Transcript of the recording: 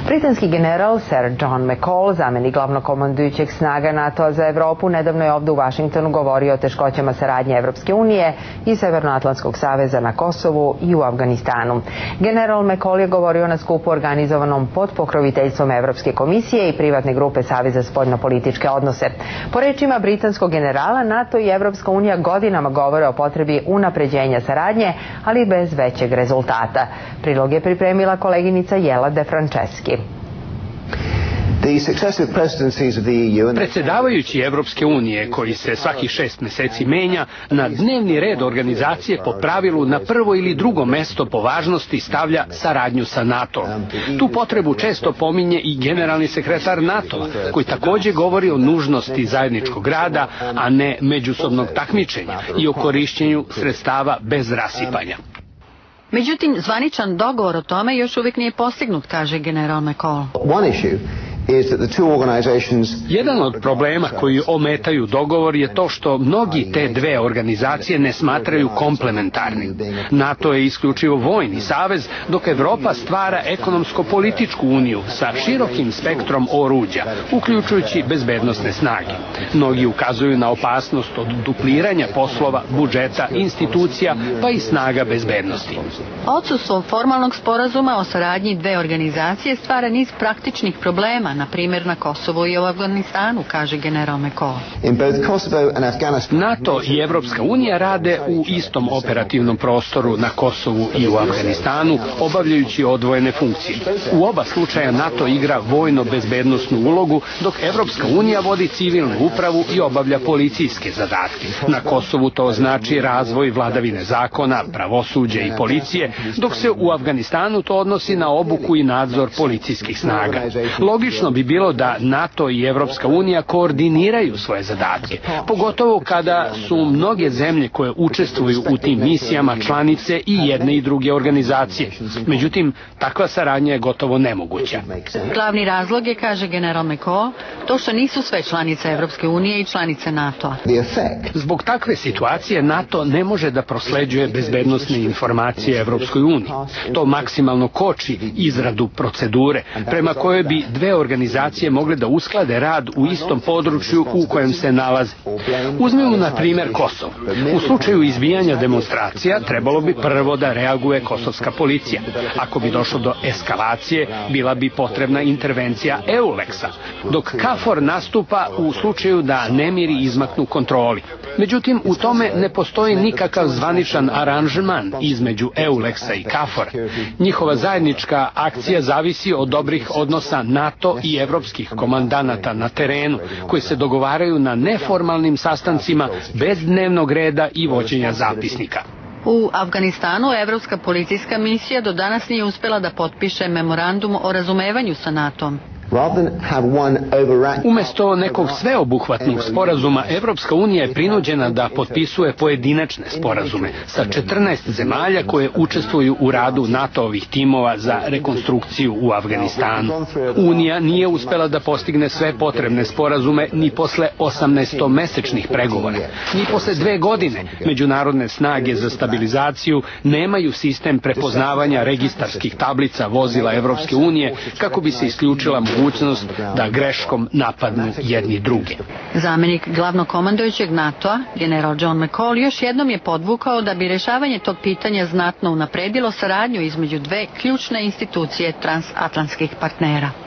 Britanski general Sir John McCall, zamenik glavnokomandujućeg snaga NATO-a za Evropu, nedavno je ovdje u Vašingtonu govorio o teškoćama saradnje Evropske unije i Severnoatlantskog saveza na Kosovu i u Afganistanu. General McCall je govorio na skupu organizovanom pod pokroviteljstvom Evropske komisije i privatne grupe Saveza za spoljnopolitičke odnose. Po rečima britanskog generala, NATO i Evropska unija godinama govore o potrebi unapređenja saradnje, ali bez većeg rezultata. Prilog je pripremila koleginica Jela De Franceschi. Predsjedavajući Evropske unije, koji se svakih 6 mjeseci menja, na dnevni red organizacije po pravilu na prvo ili drugo mesto po važnosti stavlja saradnju sa NATO. Tu potrebu često pominje i generalni sekretar NATO, koji također govori o nužnosti zajedničkog rada, a ne međusobnog takmičenja i o korišćenju sredstava bez rasipanja. Međutim, zvaničan dogovor o tome još uvijek nije postignut, kaže general McCall. Jedan od problema koji ometaju dogovor je to što mnogi te dve organizacije ne smatraju komplementarnim. NATO je isključivo vojni savez, dok Evropa stvara ekonomsko-političku uniju sa širokim spektrom oruđa, uključujući bezbednosne snage. Mnogi ukazuju na opasnost od dupliranja poslova, budžeta, institucija, pa i snaga bezbednosti. Odsustvo formalnog sporazuma o saradnji dve organizacije stvara niz praktičnih problema, na primjer na Kosovu i u Afganistanu, kaže general McCall. NATO i Evropska unija rade u istom operativnom prostoru na Kosovu i u Afganistanu, obavljajući odvojene funkcije. U oba slučaja NATO igra vojno-bezbednosnu ulogu, dok Evropska unija vodi civilnu upravu i obavlja policijske zadatke. Na Kosovu to znači razvoj vladavine zakona, pravosuđe i policije, dok se u Afganistanu to odnosi na obuku i nadzor policijskih snaga. Logično bi bilo da NATO i Evropska unija koordiniraju svoje zadatke, pogotovo kada su mnoge zemlje koje učestvuju u tim misijama članice i jedne i druge organizacije. Međutim, takva saradnja je gotovo nemoguća. Glavni razlog je, kaže general McCall, to što nisu sve članice Evropske unije i članice NATO-a. Zbog takve situacije NATO ne može da prosleđuje bezbednosne informacije Evropskoj uniji. To maksimalno koči izradu procedure prema kojoj bi dve organizacije mogle da usklade rad u istom području u kojem se nalaze. Uzmimo na primjer Kosovo. U slučaju izbijanja demonstracija trebalo bi prvo da reaguje kosovska policija. Ako bi došlo do eskalacije, bila bi potrebna intervencija EULEX-a, dok KFOR nastupa u slučaju da nemiri izmaknu kontroli. Međutim, u tome ne postoji nikakav zvaničan aranžman između EULEX-a i KFOR. Njihova zajednička akcija zavisi od dobrih odnosa NATO i evropskih komandanata na terenu, koji se dogovaraju na neformalnim sastancima bez dnevnog reda i vođenja zapisnika. U Afganistanu Evropska policijska misija do danas nije uspjela da potpiše memorandum o razumevanju sa NATO-om. Umjesto nekog sveobuhvatnog sporazuma, Evropska unija je prinuđena da potpisuje pojedinačne sporazume sa 14 zemalja koje učestvuju u radu NATO-ovih timova za rekonstrukciju u Afganistanu. Unija nije uspjela da postigne sve potrebne sporazume ni posle 18-mesečnih pregovora. Ni posle 2 godine međunarodne snage za stabilizaciju nemaju sistem prepoznavanja registarskih tablica vozila Evropske unije kako bi se isključila mogućnost da greškom napadnu jedni druge. Zamenik glavnokomandujućeg NATO-a, general John McCall, još jednom je podvukao da bi rješavanje tog pitanja znatno unapredilo saradnju između dve ključne institucije transatlantskih partnera.